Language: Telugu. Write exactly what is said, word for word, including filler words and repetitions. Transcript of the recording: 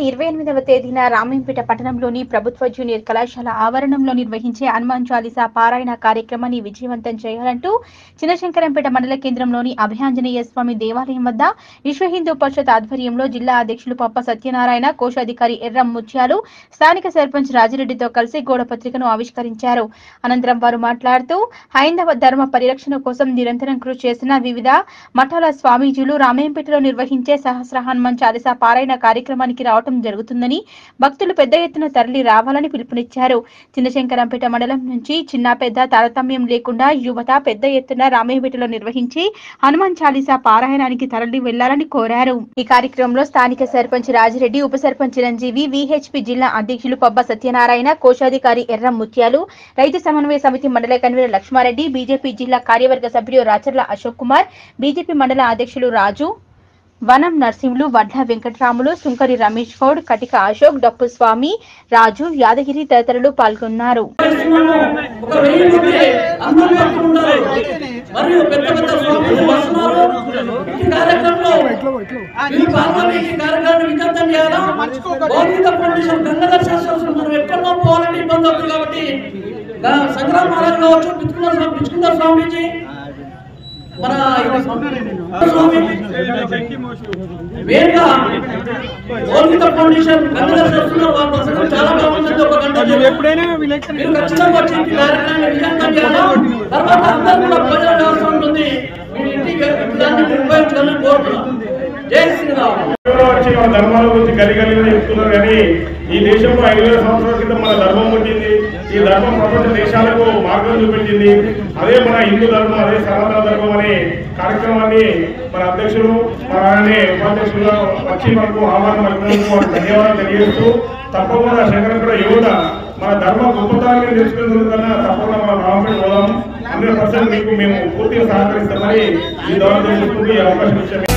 ఇరవై ఎనిమిదవ తేదీన రామేంపేట పట్టణంలోని ప్రభుత్వ జూనియర్ కళాశాల ఆవరణంలో నిర్వహించే హనుమాన్ చాలీసా పారాయణ కార్యక్రమాన్ని విజయవంతం చేయాలంటూ చినశంకరంపేట మండల కేంద్రంలోని అభయాంజనేయ స్వామి దేవాలయం వద్ద విశ్వ హిందూ పరిషత్ ఆధ్వర్యంలో జిల్లా అధ్యక్షులు పప్ప సత్యనారాయణ, కోశాధికారి ఎర్రం ముత్యాలు, స్థానిక సర్పంచ్ రాజిరెడ్డితో కలిసి గోడ పత్రికను ఆవిష్కరించారు. అనంతరం వారు మాట్లాడుతూ హైందవ ధర్మ పరిరక్షణ కోసం నిరంతరం కృషి చేసిన వివిధ మఠాల స్వామీజీలు రామేంపేటలో నిర్వహించే సహస్ర హనుమాన్ చాలీసా పారాయణ కార్యక్రమానికి రావటం జరుగుతుందని, భక్తులు పెద్ద ఎత్తున తరలి రావాలని పిలుపునిచ్చారు. చినశంకరంపేట మండలం నుంచి చిన్న పెద్ద తారతమ్యం లేకుండా యువత పెద్ద ఎత్తున రామేంపేటలో నిర్వహించి హనుమాన్ చాలీసా పారాయణానికి తరలి వెళ్లాలని కోరారు. ఈ కార్యక్రమంలో స్థానిక సర్పంచ్ రాజిరెడ్డి, ఉప సర్పంచ్ చిరంజీవి, విహెచ్పి జిల్లా అధ్యక్షులు పబ్బ సత్యనారాయణ, కోశాధికారి ఎర్రం ముత్యాలు, రైతు సమన్వయ సమితి మండల కన్వీనర్ లక్ష్మారెడ్డి, బీజేపీ జిల్లా కార్యవర్గ సభ్యుడు రాచర్ల అశోక్ కుమార్, బీజేపీ మండల అధ్యక్షులు రాజు, వనం నర్సింహులు, వడ్ల వెంకటరాములు, సుంకరి రమేష్ గౌడ్, కటిక అశోక్, డప్పు స్వామి, రాజు, యాదగిరి తదితరులు పాల్గొన్నారు. మన వేరుగా ఓల్గిత ఫౌండేషన్ చాలా బాగుంటుంది. ఒక గంట మీరు ఖచ్చితంగా వచ్చి ఇంటి కార్యక్రమాన్ని విజయవంతం చేయాలి. తర్వాత అందరూ కూడా ప్రజలకు అవసరం ఉంటుంది. మీరు ఇంటికి దాన్ని ఉపయోగించాలని కోరుతున్నాం. జై శ్రీరామ్. మన ధర్మాల గురించి గలిగలిగా చెప్తున్నారు కానీ ఈ దేశంలో ఐదు వేల సంవత్సరాల క్రితం మన ధర్మం పుట్టింది. ఈ ధర్మం ప్రపంచ దేశాలకు మార్గం చూపించింది. అదే మన హిందూ ధర్మం, అదే సనాతన ధర్మం అనే కార్యక్రమాన్ని మన అధ్యక్షులు మన ఆయనే ఉపాధ్యక్షులుగా వచ్చి మనకు ఆహ్వానం పలికినందుకు ధన్యవాదాలు తెలియజేస్తూ, తప్పకుండా శంకరంపేట యువత మన ధర్మ గొప్పతనాన్ని తెలుసుకునేందుకన్నా తప్పకుండా మనం రామపేట పోదాం. హండ్రెడ్ పర్సెంట్ మీకు మేము పూర్తిగా సహకరిస్తామని ఈ ద్వారా తెలుసుకుంటూ ఈ అవకాశం ఇచ్చాము.